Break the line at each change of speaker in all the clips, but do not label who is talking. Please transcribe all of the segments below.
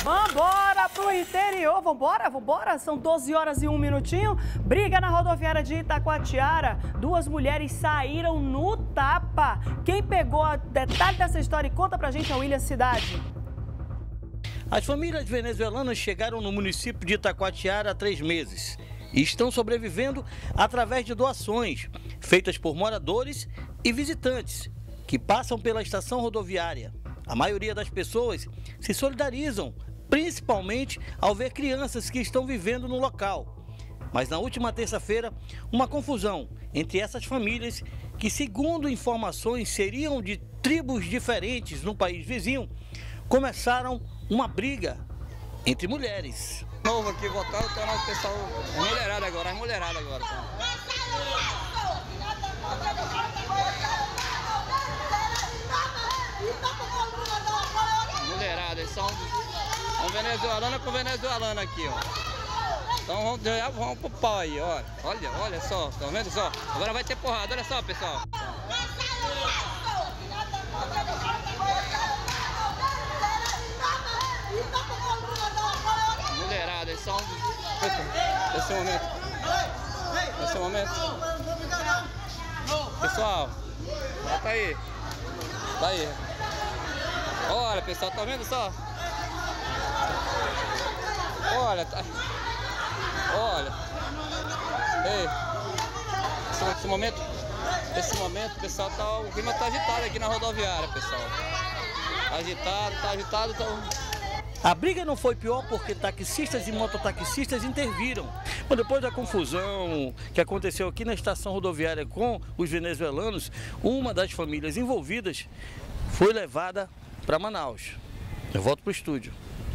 Vambora pro interior, vambora. São 12 horas e 1 minutinho. Briga na rodoviária de Itacoatiara. Duas mulheres saíram no tapa. Quem pegou o detalhe dessa história e conta pra gente é o William Cidade.
As famílias venezuelanas chegaram no município de Itacoatiara há 3 meses e estão sobrevivendo através de doações feitas por moradores e visitantes que passam pela estação rodoviária. A maioria das pessoas se solidarizam, principalmente ao ver crianças que estão vivendo no local. Mas na última terça-feira, uma confusão entre essas famílias, que segundo informações seriam de tribos diferentes no país vizinho, começaram uma briga entre mulheres.
Novo aqui, votaram, então o pessoal, as mulheradas agora. Mulherada, eles são venezuelana com venezuelana aqui, ó. Então vamos pro pau aí, olha só, tá vendo só? Agora vai ter porrada, olha só, pessoal. Mulherada, eles são nesse momento. Pessoal, tá aí. Olha, pessoal, tá vendo só? Olha. Ei. Esse momento, pessoal, o clima tá agitado aqui na rodoviária, pessoal. Tá agitado, então...
A briga não foi pior porque taxistas e mototaxistas interviram. Mas depois da confusão que aconteceu aqui na estação rodoviária com os venezuelanos, uma das famílias envolvidas foi levada para Manaus. Eu volto para o estúdio.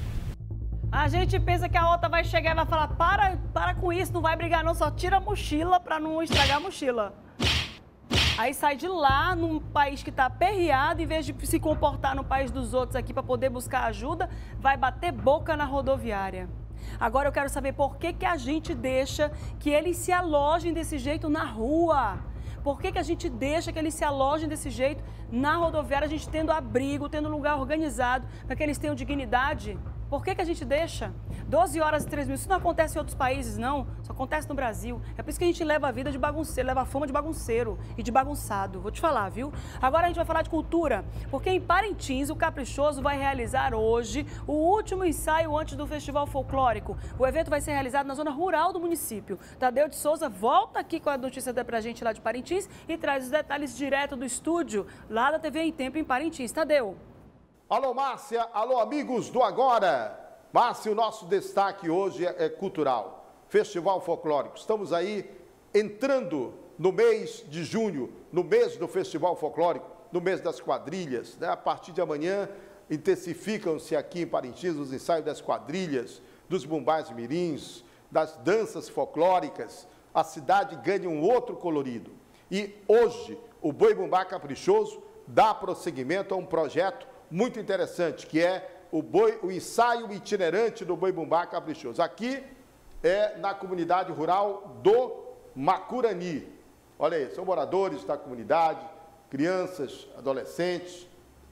A gente pensa que a outra vai chegar e vai falar, para com isso, não vai brigar não, só tira a mochila para não estragar a mochila. Aí sai de lá, num país que está aperreado, em vez de se comportar no país dos outros aqui para poder buscar ajuda, vai bater boca na rodoviária. Agora eu quero saber por que a gente deixa que eles se alojem desse jeito na rua. Por que a gente deixa que eles se alojem desse jeito na rodoviária, a gente tendo abrigo, tendo lugar organizado, para que eles tenham dignidade? Por que a gente deixa? 12 horas e 3 minutos. Isso não acontece em outros países, não. Só acontece no Brasil. É por isso que a gente leva a vida de bagunceiro, leva a fama de bagunceiro e de bagunçado. Vou te falar, viu? Agora a gente vai falar de cultura. Porque em Parintins, o Caprichoso vai realizar hoje o último ensaio antes do Festival Folclórico. O evento vai ser realizado na zona rural do município. Tadeu de Souza volta aqui com a notícia pra gente lá de Parintins e traz os detalhes direto do estúdio, lá da TV em Tempo em Parintins. Tadeu.
Alô, Márcia, alô, amigos do Agora. Márcia, o nosso destaque hoje é cultural, Festival Folclórico. Estamos aí entrando no mês de junho, no mês do Festival Folclórico, no mês das quadrilhas, né? A partir de amanhã, intensificam-se aqui em Parintins os ensaios das quadrilhas, dos bumbás mirins, das danças folclóricas. A cidade ganha um outro colorido. E hoje, o Boi Bumbá Caprichoso dá prosseguimento a um projeto muito interessante, que é o ensaio itinerante do Boi Bumbá Caprichoso. Aqui é na comunidade rural do Macurani. Olha aí, são moradores da comunidade, crianças, adolescentes.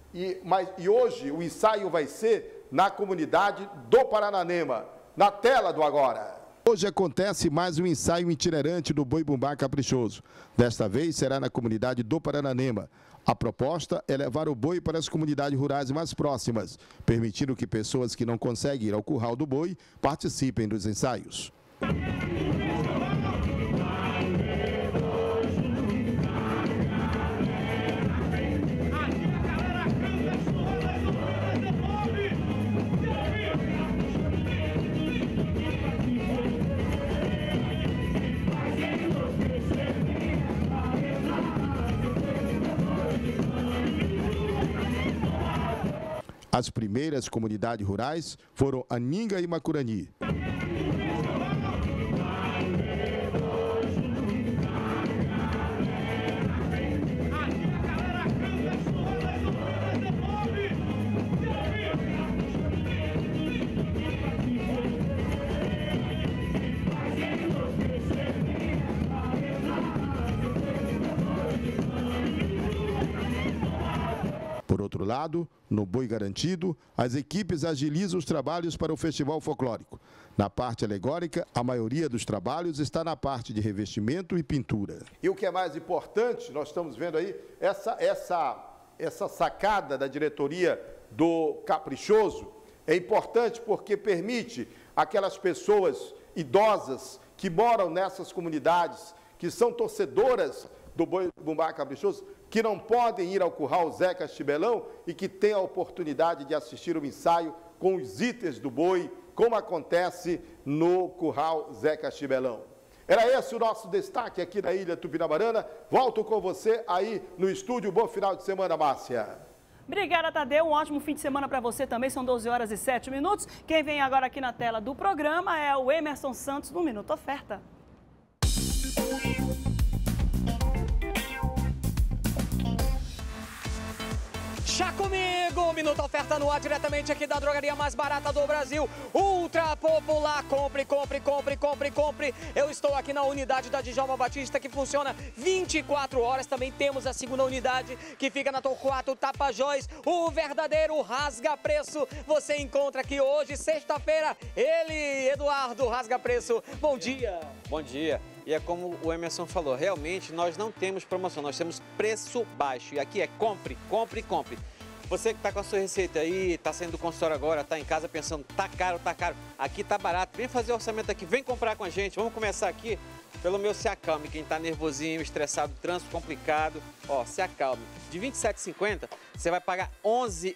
E hoje o ensaio vai ser na comunidade do Parananema, na tela do Agora. Hoje acontece mais um ensaio itinerante do Boi Bumbá Caprichoso. Desta vez será na comunidade do Parananema. A proposta é levar o boi para as comunidades rurais mais próximas, permitindo que pessoas que não conseguem ir ao curral do boi participem dos ensaios. As primeiras comunidades rurais foram Aninga e Macurani. Por outro lado, no Boi Garantido, as equipes agilizam os trabalhos para o Festival Folclórico. Na parte alegórica, a maioria dos trabalhos está na parte de revestimento e pintura. E o que é mais importante, nós estamos vendo aí, essa sacada da diretoria do Caprichoso é importante porque permite aquelas pessoas idosas que moram nessas comunidades, que são torcedoras do Boi Bumbá Caprichoso, que não podem ir ao Curral Zé Castibelão e que têm a oportunidade de assistir o ensaio com os itens do boi, como acontece no Curral Zé Castibelão. Era esse o nosso destaque aqui na Ilha Tupinabarana. Volto com você aí no estúdio. Bom final de semana, Márcia.
Obrigada, Tadeu. Um ótimo fim de semana para você também. São 12 horas e 7 minutos. Quem vem agora aqui na tela do programa é o Emerson Santos no Minuto Oferta.
Já comigo, Minuto Oferta no ar, diretamente aqui da drogaria mais barata do Brasil, Ultra Popular. Compre, compre, compre, compre, compre. Eu estou aqui na unidade da Djalma Batista, que funciona 24 horas. Também temos a segunda unidade, que fica na Torquato Tapajós, o verdadeiro rasga-preço. Você encontra aqui hoje, sexta-feira, ele, Eduardo Rasga-Preço. Bom dia.
Bom dia. E é como o Emerson falou, realmente nós não temos promoção, nós temos preço baixo. E aqui é compre, compre, compre. Você que está com a sua receita aí, está saindo do consultório agora, está em casa pensando, tá caro, aqui tá barato. Vem fazer orçamento aqui, vem comprar com a gente. Vamos começar aqui pelo meu Se Acalme. Quem está nervosinho, estressado, trânsito complicado, ó, Se Acalme. De R$ 27,50, você vai pagar R$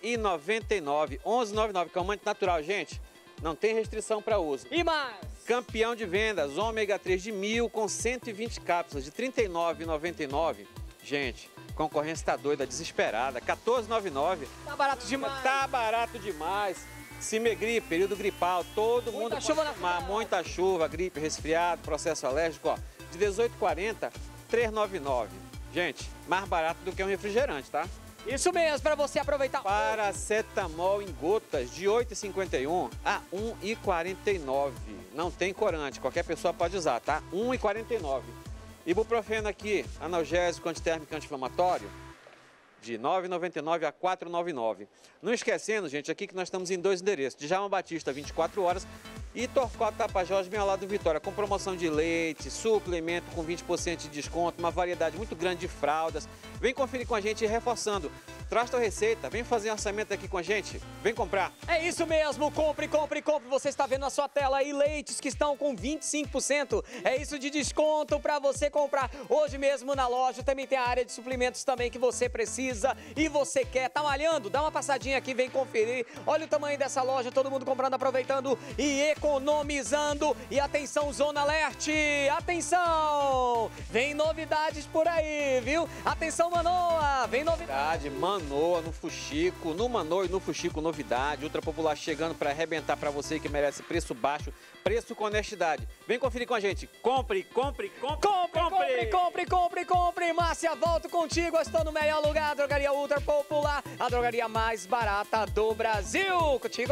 11,99. R$ 11,99, calmante natural, gente. Não tem restrição para uso.
E mais?
Campeão de vendas, ômega 3 de 1000 com 120 cápsulas de R$ 39,99. Gente, concorrência tá doida, desesperada. R$ 14,99.
Tá barato demais.
Tá barato demais. Cimegripe, período gripal, todo mundo
Muita chuva na
tomar, muita chuva, gripe, resfriado, processo alérgico, ó. De R$ 18,40, R$ 3,99. Gente, mais barato do que um refrigerante, tá?
Isso mesmo, para você aproveitar.
Paracetamol em gotas de R$ 8,51 a R$ 1,49. Não tem corante, qualquer pessoa pode usar, tá? R$ 1,49. Ibuprofeno aqui, analgésico, antitérmico, anti-inflamatório, de R$ 9,99 a R$ 4,99. Não esquecendo, gente, aqui que nós estamos em 2 endereços, Djalma Batista, 24 horas, e Torquato Tapajós, bem ao lado do Vitória, com promoção de leite, suplemento com 20% de desconto, uma variedade muito grande de fraldas. Vem conferir com a gente e reforçando. Traz tua receita, vem fazer um orçamento aqui com a gente, vem comprar.
É isso mesmo, compre, compre, compre. Você está vendo na sua tela aí leites que estão com 25%. É isso de desconto para você comprar hoje mesmo na loja. Também tem a área de suplementos também que você precisa e você quer. Tá malhando? Dá uma passadinha aqui, vem conferir. Olha o tamanho dessa loja, todo mundo comprando, aproveitando e economizando. E atenção, Zona Leste, atenção! Vem novidades por aí, viu? Atenção, Manoa, vem novidade.
Manoa no Fuxico, no Manoa e no Fuxico, novidade. Ultra Popular chegando para arrebentar para você que merece preço baixo, preço com honestidade. Vem conferir com a gente. Compre, compre, compre, compre,
compre, compre, compre, compre. Márcia, volto contigo. Eu estou no melhor lugar, a Drogaria Ultra Popular, a drogaria mais barata do Brasil. Contigo?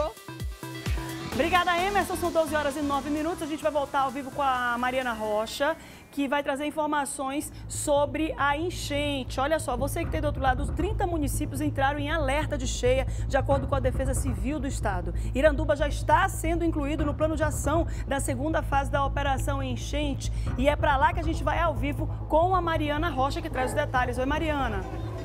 Obrigada, Emerson. São 12 horas e 9 minutos. A gente vai voltar ao vivo com a Mariana Rocha, que vai trazer informações sobre a enchente. Olha só, você que tem do outro lado, os 30 municípios entraram em alerta de cheia, de acordo com a Defesa Civil do Estado. Iranduba já está sendo incluído no plano de ação da segunda fase da Operação Enchente. E é para lá que a gente vai ao vivo com a Mariana Rocha, que traz os detalhes. Oi, Mariana.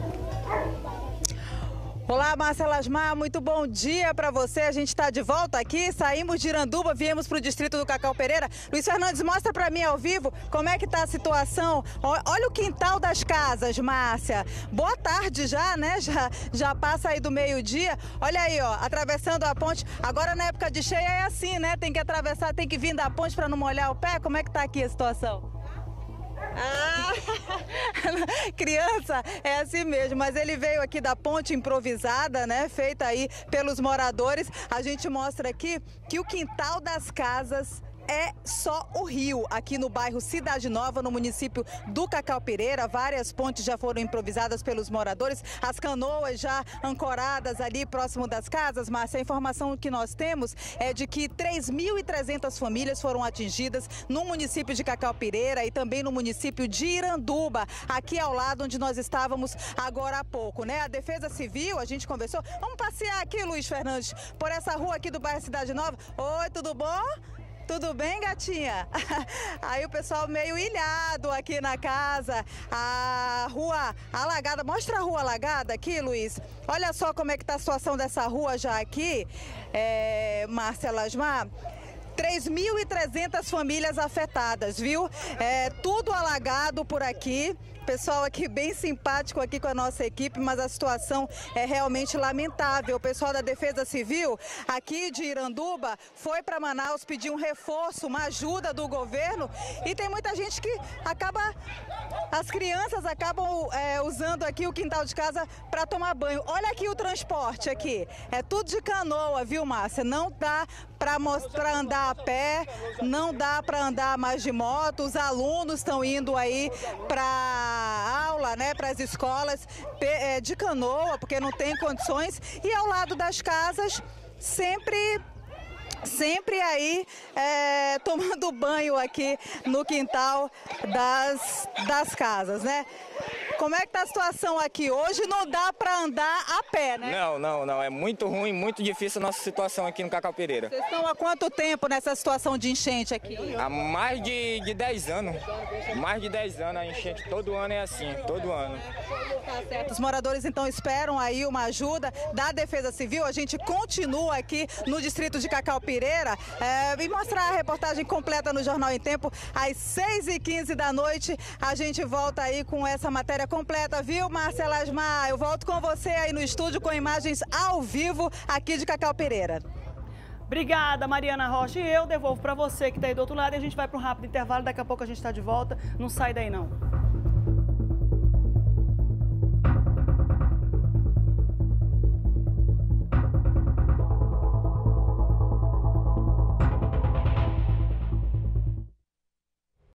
Olá, Márcia Lasmar, muito bom dia para você. A gente está de volta aqui, saímos de Iranduba, viemos para o distrito do Cacau Pereira. Luiz Fernandes, mostra para mim ao vivo como é que está a situação. Olha o quintal das casas, Márcia. Boa tarde já, né? Já passa aí do meio-dia. Olha aí, ó, atravessando a ponte. Agora na época de cheia é assim, né? Tem que atravessar, tem que vir da ponte para não molhar o pé. Como é que está aqui a situação? Ah, criança, é assim mesmo, mas ele veio aqui da ponte improvisada, né, feita aí pelos moradores. A gente mostra aqui que o quintal das casas é só o rio. Aqui no bairro Cidade Nova, no município do Cacaupereira, várias pontes já foram improvisadas pelos moradores, as canoas já ancoradas ali próximo das casas. Márcia, a informação que nós temos é de que 3.300 famílias foram atingidas no município de Cacaupereira e também no município de Iranduba, aqui ao lado onde nós estávamos agora há pouco, né? A Defesa Civil, a gente conversou. Vamos passear aqui, Luiz Fernandes, por essa rua aqui do bairro Cidade Nova. Oi, tudo bom? Tudo bem, gatinha? Aí o pessoal meio ilhado aqui na casa, a rua alagada. Mostra a rua alagada aqui, Luiz. Olha só como é que tá a situação dessa rua já aqui, Márcia Lasmar. 3.300 famílias afetadas, viu? Tudo alagado por aqui. Pessoal aqui bem simpático aqui com a nossa equipe, mas a situação é realmente lamentável. O pessoal da Defesa Civil aqui de Iranduba foi para Manaus pedir um reforço, uma ajuda do governo, e tem muita gente que as crianças acabam usando aqui o quintal de casa para tomar banho. Olha aqui o transporte aqui, é tudo de canoa, viu, Márcia? Não dá para andar a pé, não dá para andar mais de moto. Os alunos estão indo aí para aula, né, para as escolas de canoa, porque não tem condições. E ao lado das casas, sempre aí tomando banho aqui no quintal das casas, né? Como é que tá a situação aqui? Hoje não dá para andar a pé, né?
Não. É muito ruim, muito difícil a nossa situação aqui no Cacaupereira.
Vocês estão há quanto tempo nessa situação de enchente aqui?
Há mais de 10 anos. Mais de 10 anos a enchente. Todo ano é assim, todo ano.
Tá certo. Os moradores então esperam aí uma ajuda da Defesa Civil. A gente continua aqui no distrito de Cacaupereira e mostrar a reportagem completa no Jornal em Tempo. Às 6h15 da noite a gente volta aí com essa matéria completa, viu, Márcia Lasmar? Eu volto com você aí no estúdio com imagens ao vivo aqui de Cacaupereira.
Obrigada, Mariana Rocha. E eu devolvo para você que está aí do outro lado e a gente vai para um rápido intervalo. Daqui a pouco a gente está de volta. Não sai daí, não.